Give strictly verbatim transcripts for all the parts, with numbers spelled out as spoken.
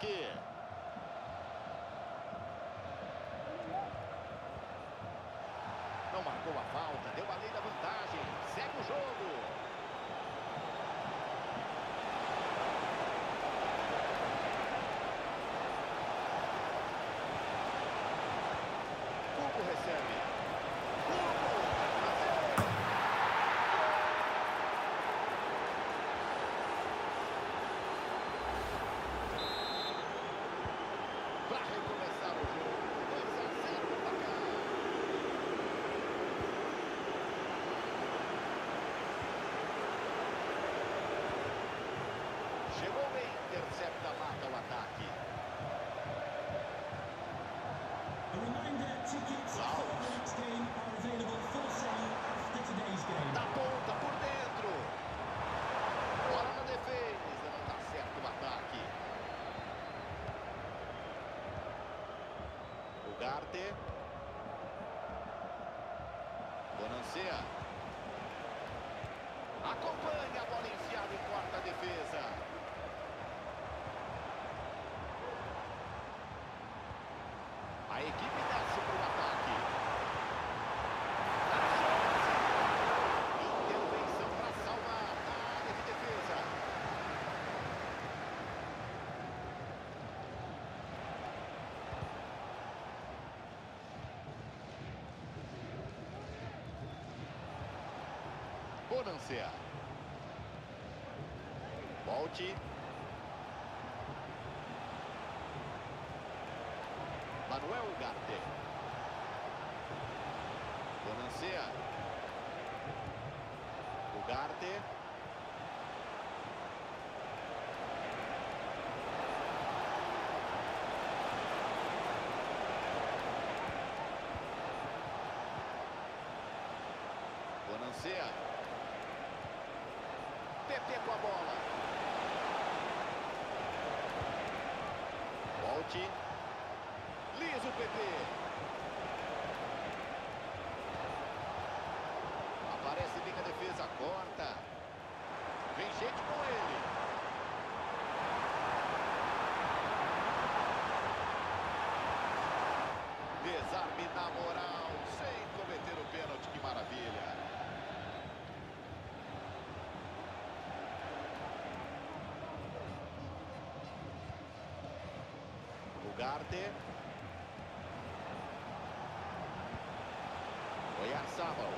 ataque. Não marcou a falta, deu a lei da vantagem. Segue o jogo. Cubo recebe. Para recomeçar o jogo, dois a zero no placar. Chegou bem, intercepta, mata o ataque. A reminder, tickets for the next game are available for sale after today's game. Da ponta, por dentro. Bola na defesa, não dá certo o ataque. Ugarte. Bonancia. Acompanha a bola enfiada e corta a defesa. A equipe desce para o ataque. Intervenção para salvar a área de defesa. Bonancia. Volte. Manuel Ugarte. Bonancia. Ugarte. Bonancia. Pepe com a bola. Volte. Liso o P P. Aparece bem a defesa, corta. Vem gente com ele. Desarme na moral, sem cometer o pênalti, que maravilha. Ugarte. Oyarzabal.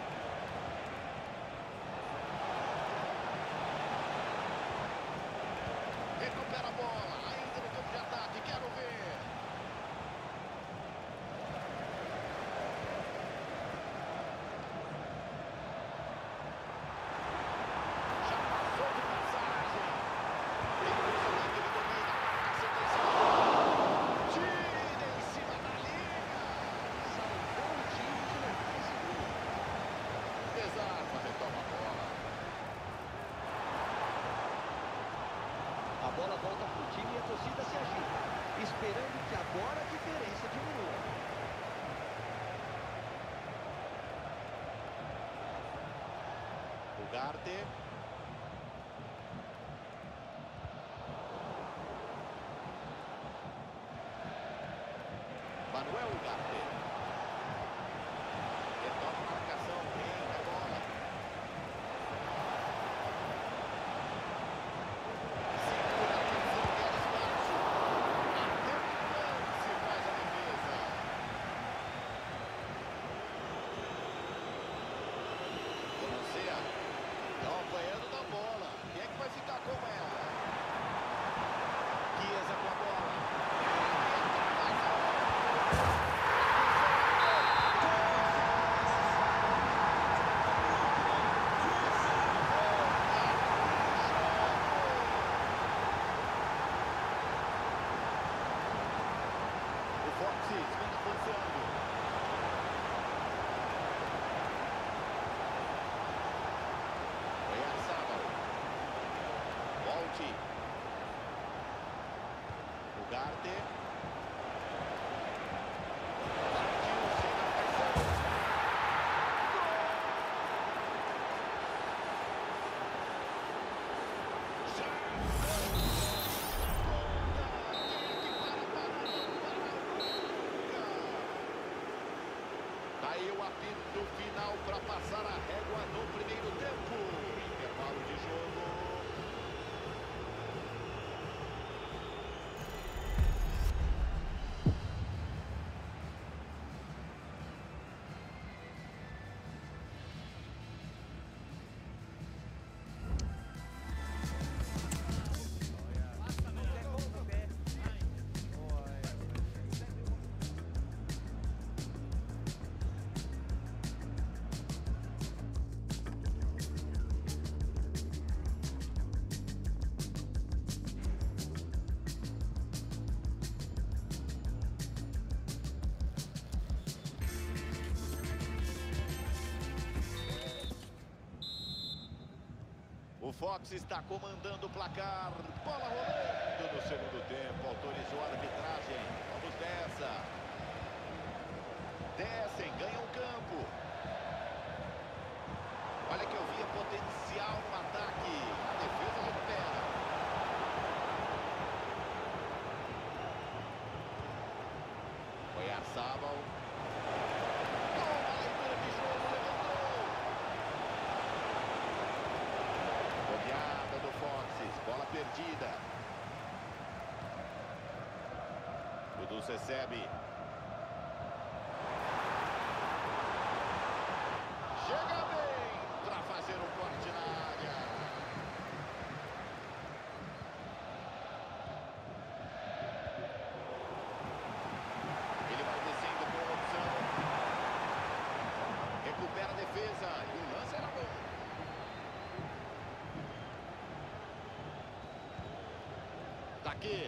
Recupera a bola, ainda no campo de ataque, quero ver. Já passou de passagem. Tem cruzamento, ele domina, a sequência. Tira em cima da linha. Salvou o time de levar esse gol. Desarma, retoma a bola. A bola volta para o time e a torcida se agita, esperando que agora a diferença diminua. Ugarte. Manuel Ugarte. Retoma a marcação, vem a bola. Segura a atenção, quer espaço. Até o se faz a defesa. Bonancia. Não foi para passar a régua no primeiro tempo. Intervalo de jogo. O Fox está comandando o placar. Bola rolando no segundo tempo. Autorizou a arbitragem. Vamos dessa. Descem, ganham o campo. Olha que eu via potencial no ataque. A defesa recupera. Foi a Sábal. Toma a leitura de jogo. Levantou. Goleada do Foxes, bola perdida. O Dulce recebe. Chega bem para fazer o corte na área. Ele vai descendo com a opção. Recupera a defesa e o lance era bom. Tá aqui.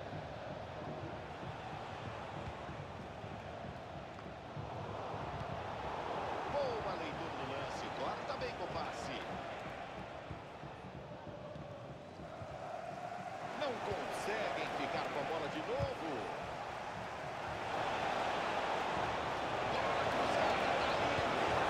Boa leitura do lance. Corta bem com o passe. Não conseguem ficar com a bola de novo. Bola cruzada na linha.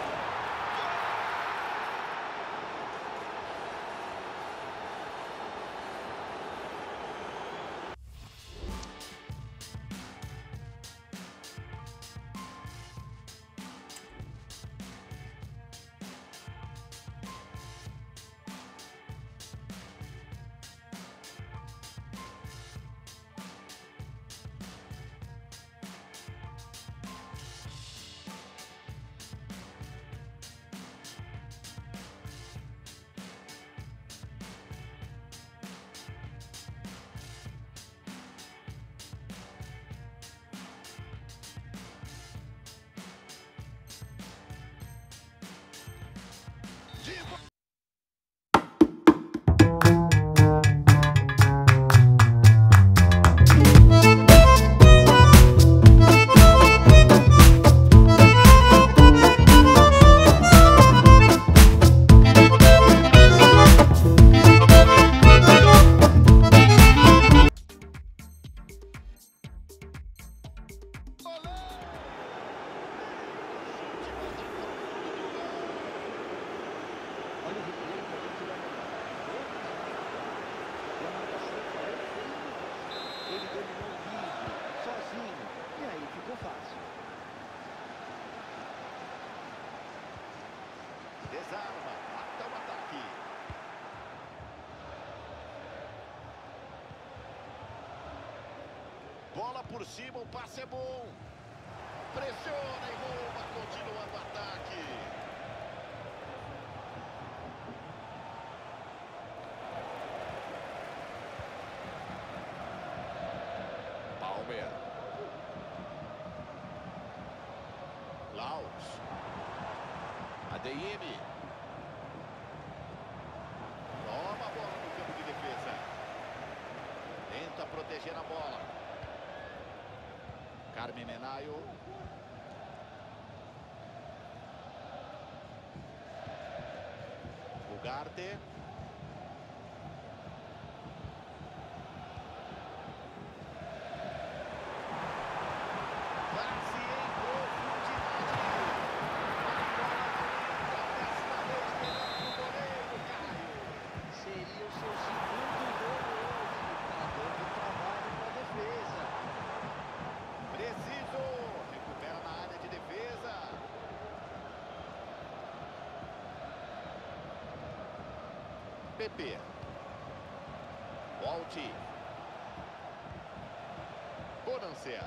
Desarma, mata o ataque. Bola por cima, o passe é bom. Pressiona e rouba, continuando o ataque. Palmer. Laus. A D M. Toma a bola no campo de defesa. Tenta proteger a bola. Carme Menaio. Ugarte. Passe em profundidade. Seria o seu segundo gol hoje. Tá dando trabalho para a defesa. Preciso. Recupera na área de defesa. Pepe. Volte. Bonancia.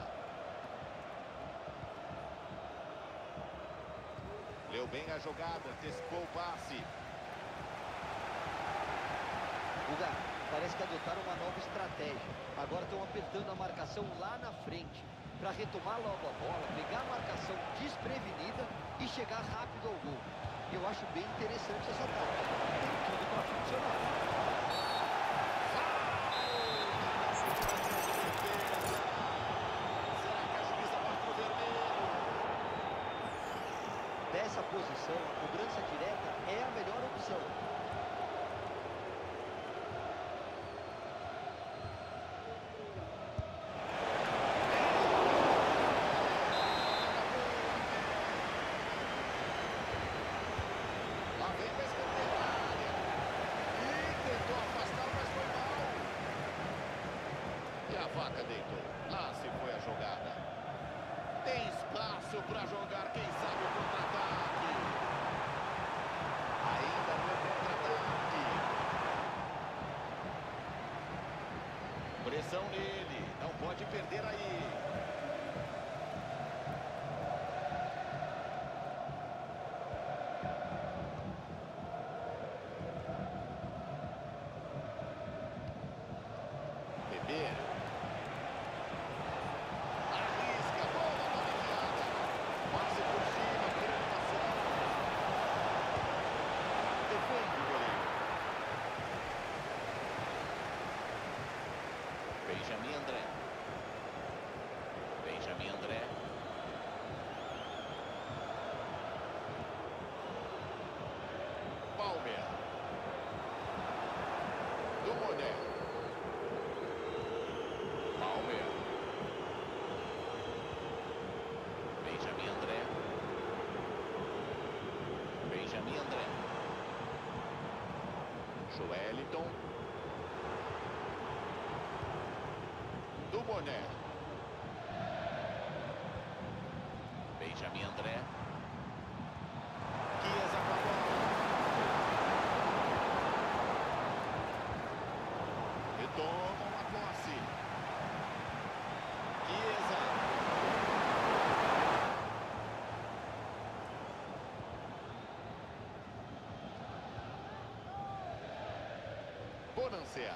Leu bem a jogada, antecipou o passe. Guga, parece que adotaram uma nova estratégia. Agora estão apertando a marcação lá na frente, para retomar logo a bola, pegar a marcação desprevenida e chegar rápido ao gol. Eu acho bem interessante essa tática. Tem tudo para funcionar. Será que a juíza mostra o vermelho? Dessa posição, a cobrança direta é a melhor opção. Lá vem para escanteio na área. E tentou afastar, mas foi mal. E a vaca deitou. Lá se foi a jogada. Tem espaço para jogar, quem sabe o contra-ataque. Ainda no contra-ataque. Pressão nele, não pode perder aí. Bebê. Arrisca, boa bola enfiada. Passe por cima, finalização. Defende o goleiro. Benjamin André. Benjamin André. Palmer. Do Moné. Palmer. Benjamin André. Benjamin André. Joeliton. Do Boné. Benjamin André. Chiesa com a bola. Retomam a posse. Chiesa. Bonancia.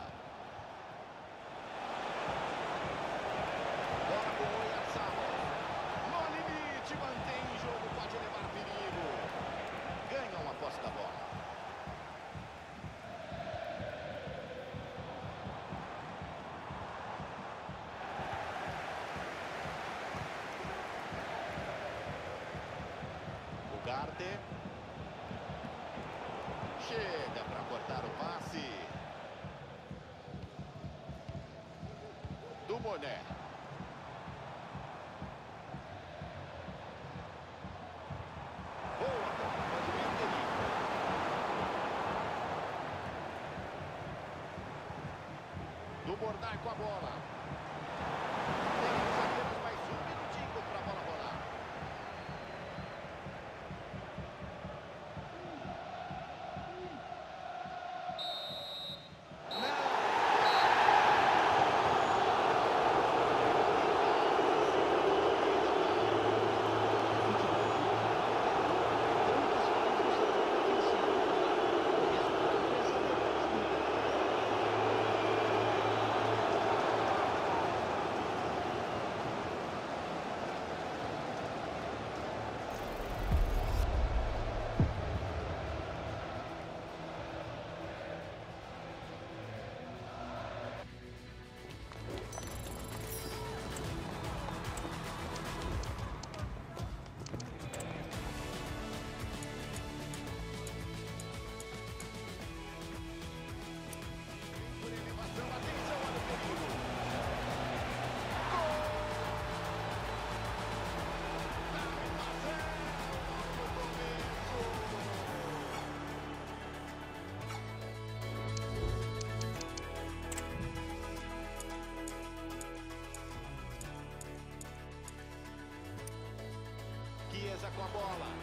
Bola com o Oyarzabal. No limite, mantém o jogo, pode levar perigo. Ganham a posse da bola. Ugarte. Chega para cortar o passe. Do Moné. Boa bola, pode vir o perigo. Do Bordai com a bola. Temos apenas mais um minutinho para a bola rolar. Chiesa com a bola.